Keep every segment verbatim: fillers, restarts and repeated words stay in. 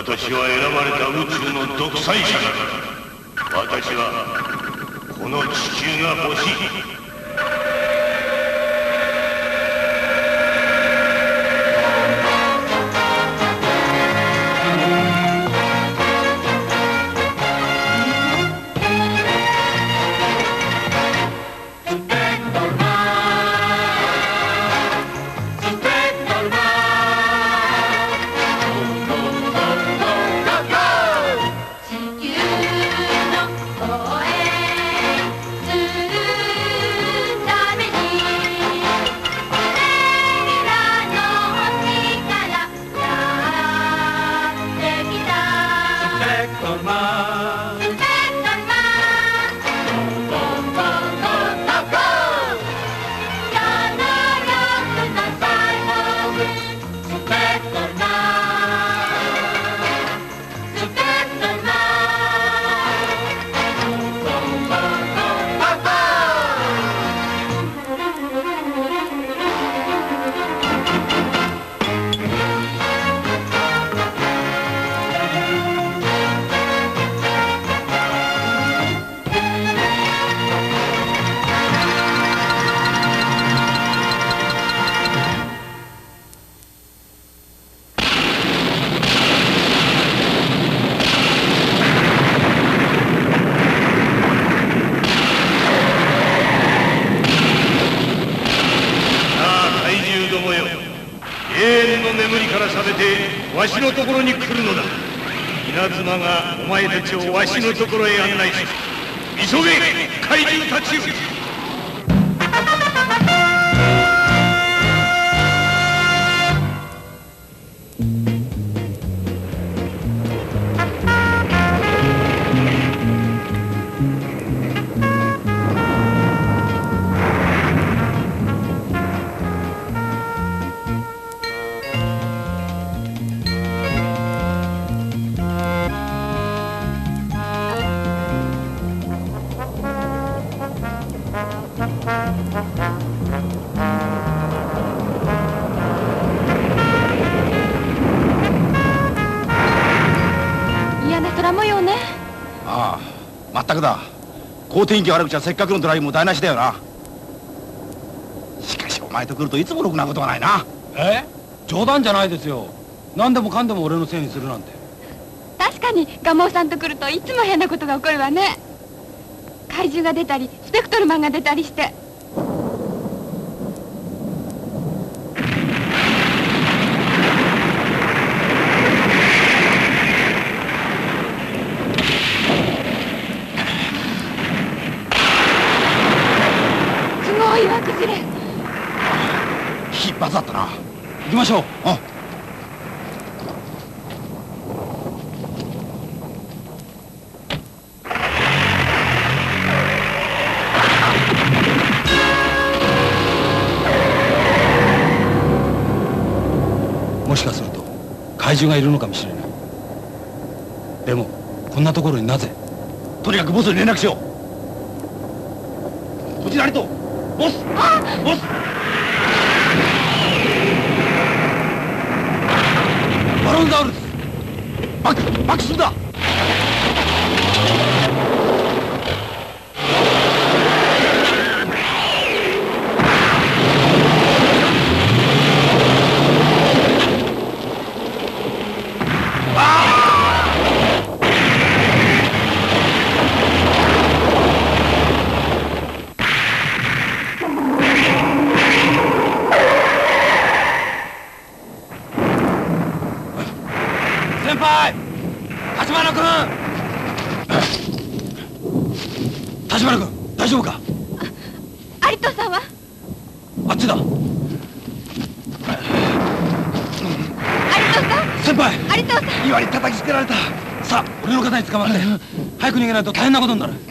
私は選ばれた宇宙の独裁者だ。私はこの地球が欲しい。わしのところに来るのだ。稲妻がお前たちをわしのところへ案内する。急げ怪獣たちよ。好天気悪くちゃせっかくのドライブも台無しだよな。しかしお前と来るといつもろくなことがないな。 え？冗談じゃないですよ。何でもかんでも俺のせいにするなんて。 確かに蒲生さんと来るといつも変なことが起こるわね。怪獣が出たりスペクトルマンが出たりして。 一発だったな。行きましょう。あもしかすると怪獣がいるのかもしれない。でもこんなところになぜ？とにかくボスに連絡しよう。藤成とボスボスバロンザウルスバックバックするんだ。捕まって早く逃げないと大変なことになる。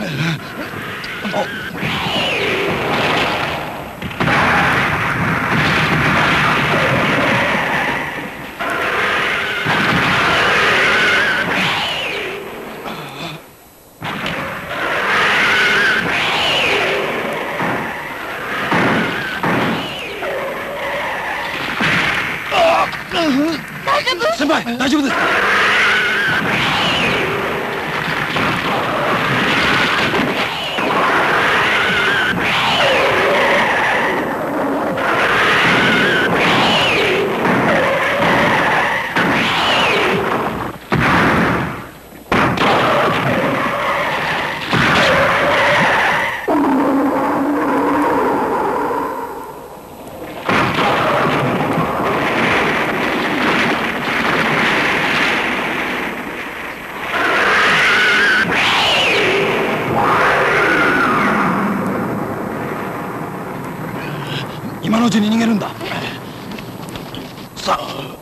先輩大丈夫ですか？ 今のうちに逃げるんだ。さ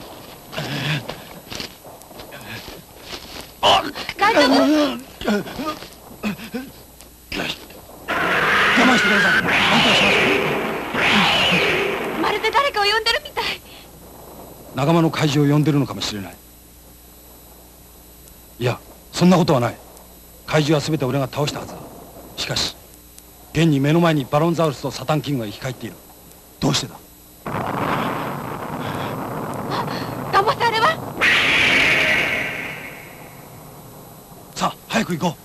あ。 大丈夫？ 我慢してください。何とかします。 まるで誰かを呼んでるみたい。 仲間の怪獣を呼んでるのかもしれない。いや、そんなことはない。怪獣は全て俺が倒したはずだ。しかし現に目の前にバロンザウルスとサタンキングが生き返っている。どうしてだ？ ガモス、あれは？ さあ早く行こう。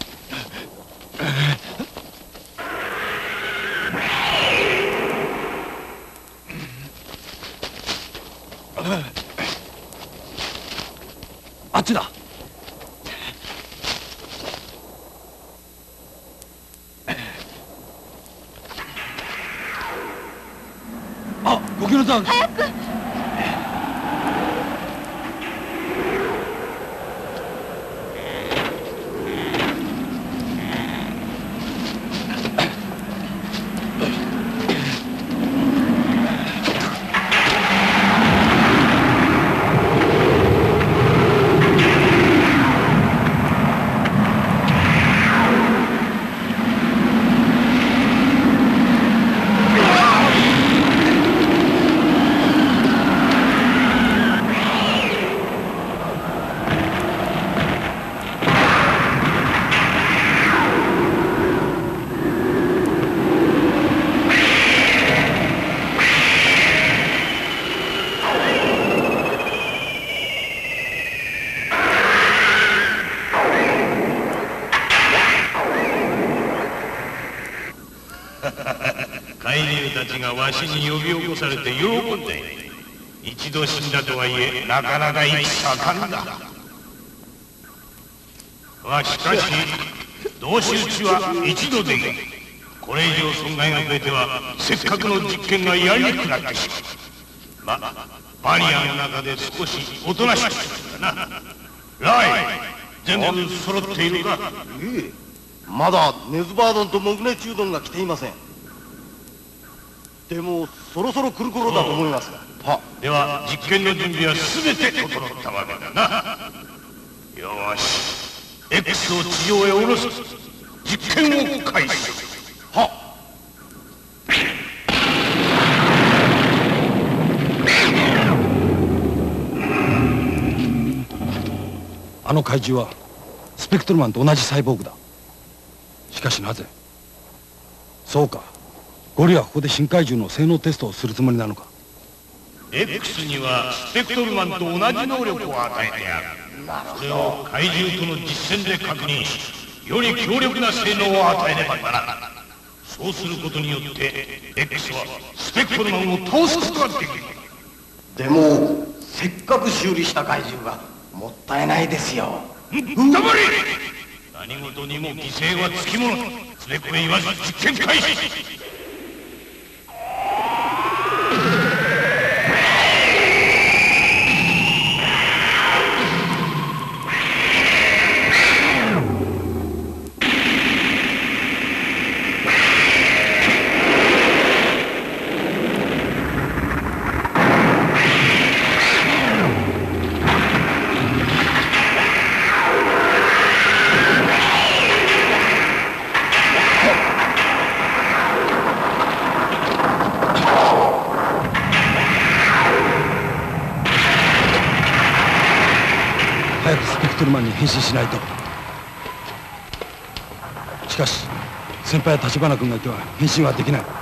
あっちだ。あ、ゴキノザウルス。 早く。 怪獣たちがわしに呼び起こされて喜んでいる。一度死んだとはいえなかなか生き盛んだ。がしかし同士討ちは一度でいい。これ以上損害が増えてはせっかくの実験がやりにくくなってしまう。まバリアの中で少しおとなしくするんだな。ライ全部揃っているか？ ええ、まだネズバードンとモグネチュードンが来ていません。でもそろそろ来る頃だと思いますが。 はでは実験の準備は全て整ったわけだな。よし X を地上へ下ろす。実験を開始。はっ。 あの怪獣はスペクトルマンと同じサイボーグだ。しかしなぜ？そうか、ゴリはここで新怪獣の性能テストをするつもりなのか。 X にはスペクトルマンと同じ能力を与えてある。それを怪獣との実戦で確認し、より強力な性能を与えねばならない。そうすることによって X はスペクトルマンを倒すことができる。 でもせっかく修理した怪獣がもったいないですよ。 黙れ！何事にも犠牲はつきもの。つべこべ言わず実験開始。 早くスペクトルマンに変身しないと。しかし先輩は橘君がいては変身はできない。